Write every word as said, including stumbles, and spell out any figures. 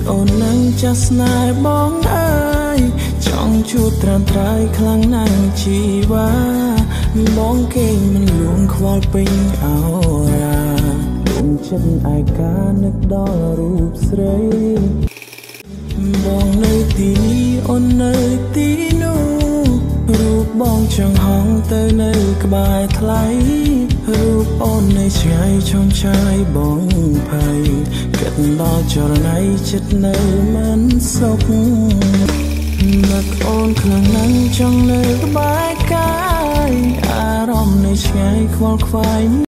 អូននឹងចាស់ស្នេហ៍បងអើយចង់ជួបត្រាំត្រៃខ្លាំងណាស់ជីវ៉ាបងគេមិនលួងខ្វល់ពេញអោរាដួងចិត្តឯកានឹកដល់រូបស្រីបងនៅទីនេះអូននៅទីនោះរូបបងចង់ហងទៅនៅក្បែរថ្លៃរូបអូននៅឆ្ងាយឆ្ងាយឆ្ងាយបងភ័យគិតដល់ចរណៃចិត្តនៅមិនសុខនឹកអូនខ្លាំងណាស់ចង់នៅក្បែរកាយអារម្មណ៍នៅឆ្ងាយខ្វល់ខ្វាយ